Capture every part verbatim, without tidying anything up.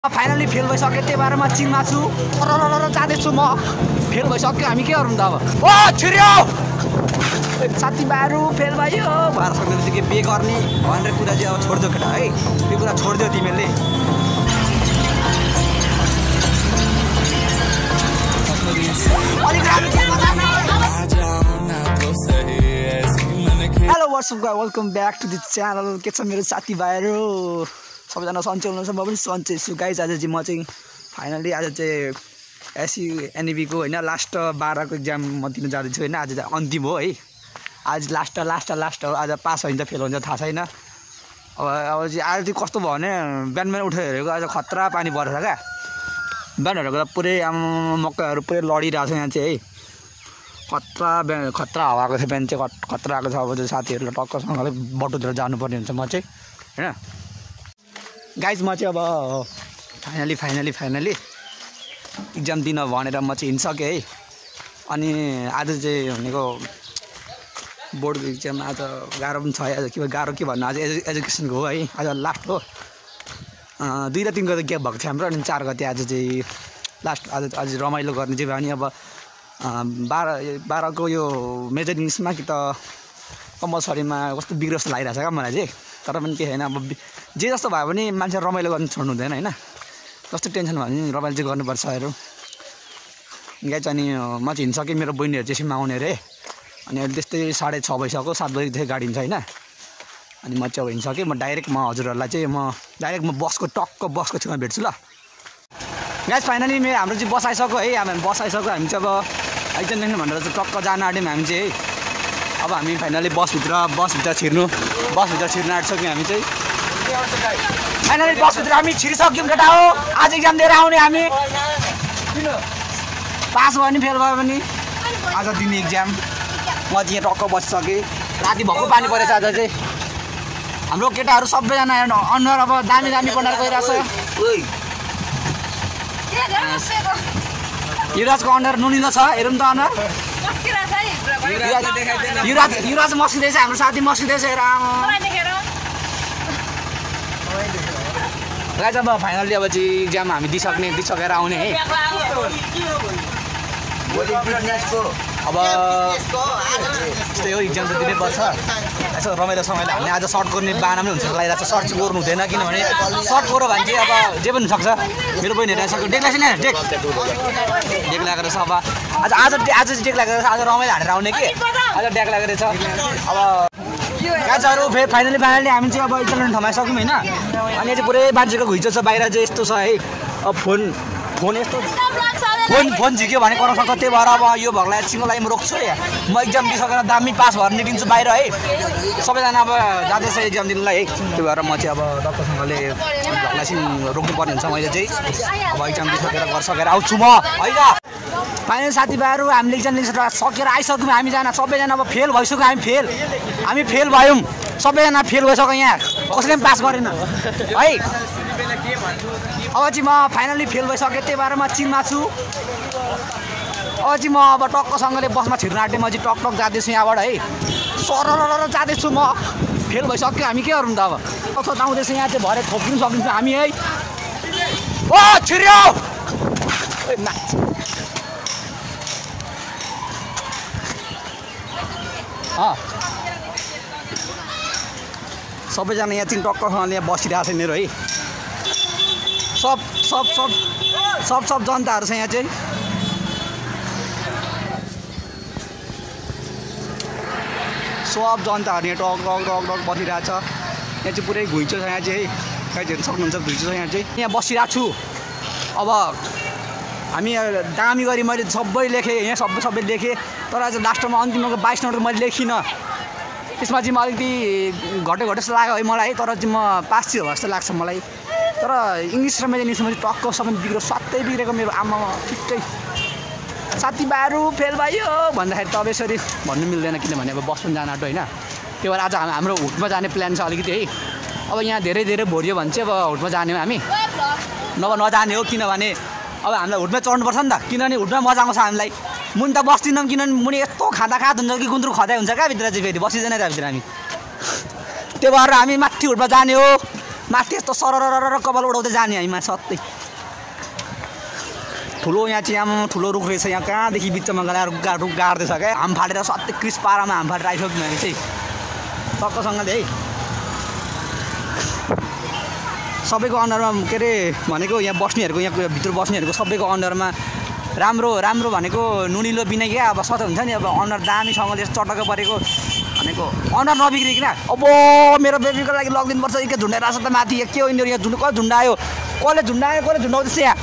finally fail भइसक्यो त्यही भएर म चिनमा छु र जाँदैछु म फेल भइसक्यो हामी के गरौँ त अब ओ छिर्यो साथीभाइहरू फेल भयो भएर सक्दैन चाहिँ के बे गर्ने भनेर कुरा चाहिँ अब छोडिदियो केटा है त्यो कुरा छोडिदियो तिमीहरूले hello what's up guys welcome back to the channel के छ मेरो साथीभाइहरू सबैजना सन्चै हुनुहुन्छ म पनि सन्चै छु गाइज आज चाहिँ म चाहिँ फाइनली आज चाहिँ एसयु एनइबीको होइन लास्ट बाह्रको इक्जाम म दिन जाँदैछु होइन आज चाहिँ अन्तिम हो है आज लास्ट लास्ट लास्ट हो आज पास हुन्छ फेल हुन्छ थाहा छैन अब अब चाहिँ आज चाहिँ कस्तो भयो भने बिहान बिहान उठेर हेरेको आज खतरा पानी परेछ क्या बिहान हेरेको पुरै मकैहरू पुरै लडिरहेको छ यहाँ चाहिँ है खतरा बिहान खतरा हावाको थियो बिहान चाहिँ खतरा आएको छ अब चाहिँ साथीहरूलाई टक्कसँगले बटुलेर जानुपर्ने हुन्छ म चाहिँ होइन गाइज म चाहिँ अब फाइनली फाइनली फाइनली इक्जाम दिन भनेर म चाहिँ हिँडिसकेँ है अनि आज चाहिँ भनेको बोर्डको इक्जाम आज गाह्रो पनि छ है आज के गाह्रो के भन्नु आज एजु एजुकेसनको हो है आज लास्ट हो दुई र तिन गते ग्याप भएको थियो हाम्रो अनि चार गते आज चाहिँ लास्ट आज आज रमाइलो गर्ने चाहिँ अनि अब बाह्र बाह्रको यो मेजर इङ्ग्लिसमा कि त कम्पलसरीमा कस्तो बिग्रो जस्तो लागिरहेको छ क्या मलाई चाहिँ तर पनि के छैन अब जे जस्तो भयो भने मान्छे रमाइलो गर्नु छोड्नु हुँदैन होइन जस्तो टेन्सन भयो भने रमाइलो चाहिँ गर्नुपर्छ अरू गाइज अनि म चाहिँ हिँडिसकेँ मेरो बहिनीहरू चाहिँ एकछिनमा आउने अरे अनि अहिले त्यस्तै साढे छ भइसक्यो सात बजीदेखि गाडी हिँड्छ होइन अनि म चाहिँ अब हिँडिसकेँ म डाइरेक्ट म हजुरहरूलाई चाहिँ म डाइरेक्ट म बसको टक्क बसको छेउमा भेट्छु ल गाइज फाइनली मेरो हाम्रो चाहिँ बस आइसक्यो है हामी बस आइसक्यो हामी चाहिँ अब एकजना भनेर चाहिँ टक्क जान आँट्यौँ हामी चाहिँ है अब हामी फाइनली बसभित्र बसभित्र छिर्नु बसभित्र छिर्नु आँटिसक्यौँ हामी चाहिँ फाइनली बसभित्र हामी छिरिसक्यौँ केटा हो आज इक्जाम दिएर आउने हामी पास भयो भने फेल भयो भने आज दिने इक्जाम म चाहिँ यहाँ टक्क बसिसकेँ राति भक्कु पानी परेछ आज चाहिँ हाम्रो केटाहरू सबैजना अनुहार अब दामी दामी बनाएर गइरहेछ युवराजको अनुहार नुनिलो छ हेरौँ त अनुहार युवराज युवराज मस्किँदैछ हाम्रो साथी मस्किँदैछ हेर गाइज अब फाइनली अब चाहिँ इक्जाम हामी दिइसक्ने दिइसकेर आउने है अब त्यस्तै हो इक्जाम त दिनै पर्छ यसो रमाइलो समयले हामीले आज सर्ट गर्ने बाना पनि हुन्छ लागिरहेको छ सर्ट चाहिँ गर्नु हुँदैन किनभने सर्ट गऱ्यो भने चाहिँ अब जे पनि हुनसक्छ मेरो बहिनीहरू आइसक्यो डेक लाग्छ नि डेक डेक लागेर छ अब आज आज आज चाहिँ डेक लागेर आज रमाइलो हानेर आउने कि आज डेक लागेर छ अब गाजहरू फेरि फाइनली फाइनली हामी चाहिँ अब इन्टरनेट ठाउँमा आइसक्यौँ होइन अनि चाहिँ पुरै मान्छेको घुइँचो छ बाहिर चाहिँ यस्तो छ है अब फोन फोन यस्तो फोन फोन झिक्यो भने कराउन सक्छ त्यही भएर अब यो भगलाई एकछिनको लागि म रोक्छु है म इक्जाम दिइसकेर दामी पास भएर निक्लिन्छु बाहिर है सबैजना अब जाँदैछ इक्जाम दिनुलाई है त्यही भएर म चाहिँ अब डक्टरसँगले भगलाई एकछिन रोक्नुपर्ने हुन्छ मैले चाहिँ अब इक्जाम दिइसकेर गरिसकेर आउँछु म होइन फाइनल साथीभाइहरू हामीले इक्जाम दिइसकेर सकेर आइसक्यौँ हामीजना सबैजना अब फेल भइसक्यो हामी फेल हामी फेल भयौँ सबैजना फेल भइसक्यो यहाँ कसैले पनि पास गरेन है अब चाहिँ म फाइनली फेल भइसकेँ त्यही भएर म चिनमा छु अब चाहिँ म अब टक्कसँगले बसमा छिर्न आँटेँ म चाहिँ टक टक जाँदैछु यहाँबाट है सर जाँदैछु म फेल भइसक्यो हामी के गरौँ त अब कस्तो आउँदैछ यहाँ चाहिँ भरे थोप्नु सकिन्छ हामी है ओ छिर्यो सबैजना यहाँ चाहिँ टक्कसँगले यहाँ बसिरहेको छ मेरो है सब सब सब सब सब जनताहरू छ यहाँ चाहिँ सब जनताहरू यहाँ टक टक टक टक बसिरहेको छ यहाँ चाहिँ पुरै घुइँचो छ यहाँ चाहिँ है कहीँ हेर्नु सक्नुहुन्छ घुइँचो छ यहाँ चाहिँ यहाँ बसिरहेको छु अब हामी दामी गरी मैले सबै लेखेँ यहाँ सबै सबै लेखेँ तर आज लास्टमा अन्तिमको बाइस नम्बर मैले लेखिनँ त्यसमा चाहिँ म अलिकति घटे घटे जस्तो लाग्यो है मलाई तर चाहिँ म पास चाहिँ हो जस्तो लाग्छ मलाई तर इङ्ग्लिस र मेरो इङ्ग्लिसमा चाहिँ टक्क सबै बिग्रो स्वात्तै बिग्रेको मेरो आमामा ठिकै साथीभाइहरू फेल भयो भन्दाखेरि त अब यसरी भन्नु मिल्दैन किनभने अब बस पनि जान आँटो होइन त्यही भएर आज हाम्रो हुटमा जाने प्लान छ अलिकति है अब यहाँ धेरै धेरै भरियो भने चाहिँ अब हुटमा जाने हो हामी नभए नजाने हो किनभने अब हामीलाई हुटमा चढ्नुपर्छ नि त किनभने हुटमा मजा आउँछ हामीलाई मुनि त बस्दिनौँ किनभने मुनि यस्तो खाँदा खाँद हुन्छ कि गुन्द्रुक खदाइ हुन्छ क्या भित्र चाहिँ फेरि बसिँदैन त्यहाँभित्र हामी त्यही भएर हामी माथि हुटमा जाने हो माथि यस्तो सरर कपाल उडाउँदै जाने हामीमा सत्तै ठुलो यहाँ चाहिँ आमा ठुलो रुख रहेछ यहाँ कहाँदेखि बिचमा गएर रुख रुख गाड्दैछ क्या हाम फाटेर सत्तै क्रिस पारामा हाम फाटेर आइसक्यो भने चाहिँ टक्कसँगले है सबैको अन्डरमा के अरे भनेको यहाँ बस्नेहरूको यहाँ भित्र बस्नेहरूको सबैको अन्डरमा राम्रो राम्रो भनेको नुनिलो बिना क्या अब सत हुन्छ नि अब अन्डर दामीसँगले चटक्क परेको भनेको अन्डर नबिग्रिकन अब मेरो बेबीको लागि लगिदिनुपर्छ के झुन्डाइरहेको छ त माथि के हो यिनीहरू यहाँ झुन्ड कसले झुन्डायो कसले झुन्डायो कसले झुन्डाउँदैछ यहाँ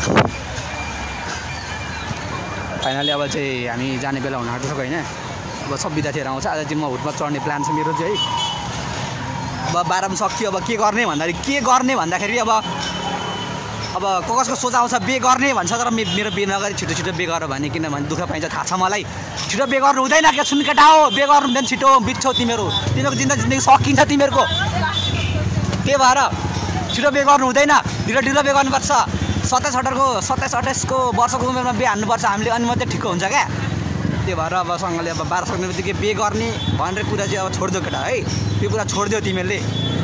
फाइनली अब चाहिँ हामी जाने बेला हुन आँटिसक्यो होइन अब सब विद्यार्थीहरू आउँछ आज चाहिँ म हुटमा चढ्ने प्लान छ मेरो चाहिँ है अब बाह्रमा सक्यो अब के गर्ने भन्दाखेरि के गर्ने भन्दाखेरि अब अब कसको सोच आउँछ बे गर्ने भन्छ तर मेरो बे नगरी छिटो छिटो बे गर भने किनभने दुःख पाइन्छ थाहा छ मलाई छिटो बे गर्नु हुँदैन क्या सुन केटा हो बे गर्नु हुँदैन छिटो बित्छौ तिमीहरू तिमीहरूको जिन्दगी जिन्दगी सकिन्छ तिमीहरूको त्यही भएर छिटो बे गर्नु हुँदैन ढिलो ढिलो बे गर्नुपर्छ सत्ताइस अठारको सत्ताइस अठाइसको वर्षको उमेरमा बे हान्नुपर्छ हामीले अनि मात्रै ठिक हुन्छ क्या त्यही भएर अब सँगले अब बाह्र सक्ने बित्तिकै बे गर्ने भनेर कुरा चाहिँ अब छोडिदियो केटा है त्यो कुरा छोडिदियो तिमीहरूले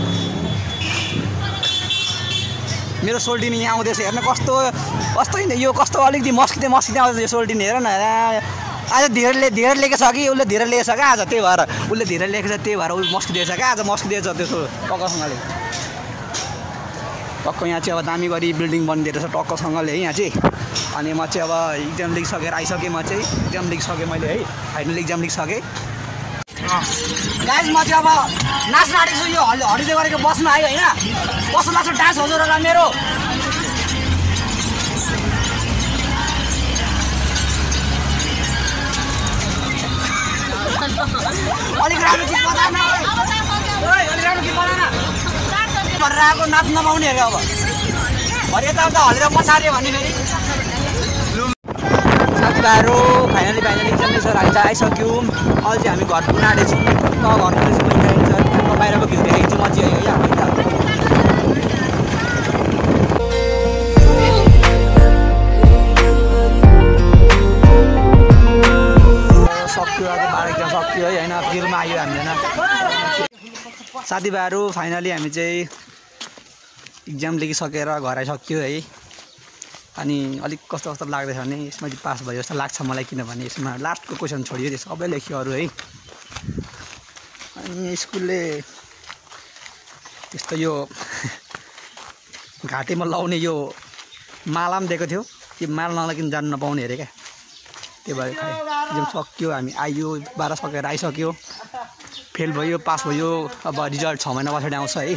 मेरो सोल्टिनी यहाँ आउँदैछ हेर्न कस्तो कस्तो यो कस्तो अलिकति मस्किँदै मस्किँदै आउँछ यो सोल्टिनी हेर न आज धेरै धेरै लिएको छ कि उसले धेरै लिएको छ क्या आज त्यही भएर उसले धेरै लिएको छ त्यही भएर ऊ मस्किँदैछ क्या आज मस्किँदैछ त्यसो टक्कसँगले टक्क यहाँ चाहिँ अब दामी गरी बिल्डिङ बनिदिएको छ टक्कसँगले है यहाँ चाहिँ अनि म चाहिँ अब इक्जाम लेखिसकेर आइसकेँ म चाहिँ इक्जाम लेखिसकेँ मैले है फाइनल इक्जाम लेखिसकेँ गाइस म चाहिँ अब नाच्न आँटेको छु यो हलिडे गरेको बसमा आयो होइन कस्तो लाग्छ डान्स हजुरहरूलाई मेरो अलिक राम्रो गीत बजा न अलिक राम्रो गीत बजा न गरेर आएको नाच्न नपाउने अरे अब भरे यताउता हलेर पछाड्यो भने फेरि साथीभाइहरू फाइनली फाइनली इक्जाम सर हामी चाहिँ आइसक्यौँ अहिले चाहिँ हामी घर पुग्न आँटेछौँ त घर पुग्दैछौँ बाहिरको भ्यू देखाइदिन्छु म चाहिँ है सक्यो आज बाह्र इक्जाम सक्यो है होइन फिल्डमा आयो हामीजना साथीभाइहरू फाइनली हामी चाहिँ इक्जाम लेखिसकेर घर आइसक्यो है अनि अलिक कस्तो कस्तो लाग्दैछ भने यसमा चाहिँ पास भयो जस्तो लाग्छ मलाई किनभने यसमा लास्टको क्वेसन छोडियो त्यो सबै लेख्यो अरू है अनि स्कुलले त्यस्तो यो घाँटीमा लाउने यो माला पनि दिएको थियो त्यो माला नलागिकन जानु नपाउने अरे क्या त्यही भएर इक्जाम सक्यो हामी आइयो बाह्र सकेर आइसक्यो फेल भयो पास भयो अब रिजल्ट छ महिना पछाडि आउँछ है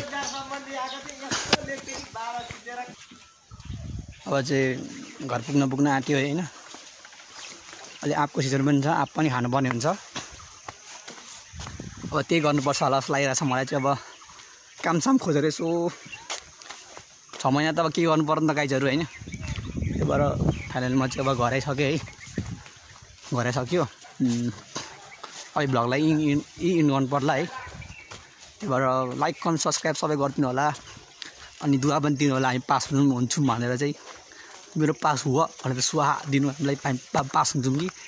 अब चाहिँ घर पुग्न पुग्न आँट्यो होइन अहिले आँपको सिजन पनि छ आँप पनि खानुपर्ने हुन्छ अब त्यही गर्नुपर्छ होला जस्तो लागिरहेको छ मलाई चाहिँ अब कामसाम खोजेर यसो छ महिना त अब के गर्नु पर्यो नि त गाइजहरू होइन त्यही भएर फाइनली म चाहिँ अब घर आइसकेँ है घर आइसक्यो अहिले भ्लगलाई इन इन गर्नु पर्ला है त्यही भएर लाइक कमेन्ट सब्सक्राइब सबै गरिदिनु होला अनि दुआ पनि दिनु होला हामी पास हुन्छौँ भनेर चाहिँ मेरो पास हुआ भनेर सुहा दिनु हामीलाई पास हुन्छौँ कि